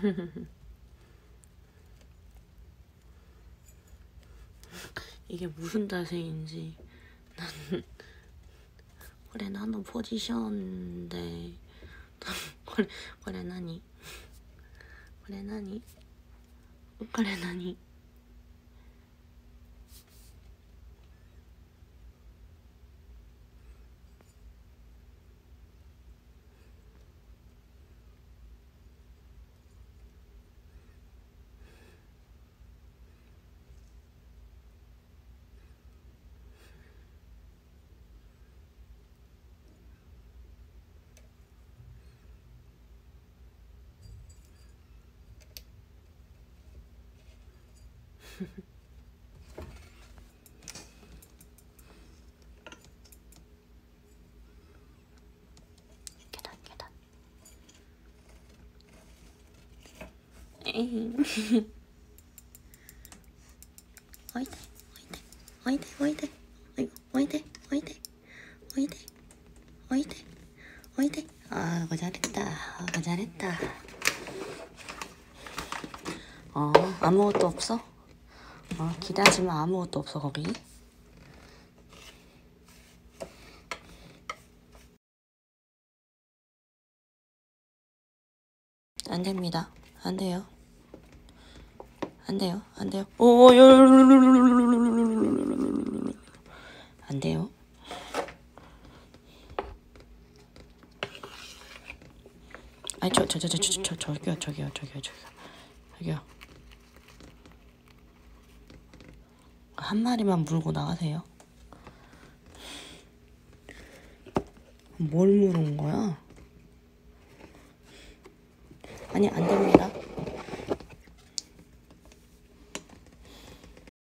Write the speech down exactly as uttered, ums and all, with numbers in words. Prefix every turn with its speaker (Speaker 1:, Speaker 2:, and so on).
Speaker 1: 이게 무슨 자세인지. 나는 그래 나는 포지션인데 그래 그래 나니 그래 나니 그래 나니 계단 계단 에잉 어이대 어이대 어이대 어이대 어이대 어이대 어이대 어이대 어이대 아이고 잘했다 아이고 잘했다. 어 아무것도 없어? 어 기다지만 아무것도 없어 거기. 안 됩니다. 안 돼요. 안 돼요. 안 돼요. 오, 안 돼요. 아니 저 저 저 저 저 저 저기요 저기요 저기요 저기요 저기요. 한 마리만 물고 나가세요. 뭘 물은 거야? 아니 안 됩니다.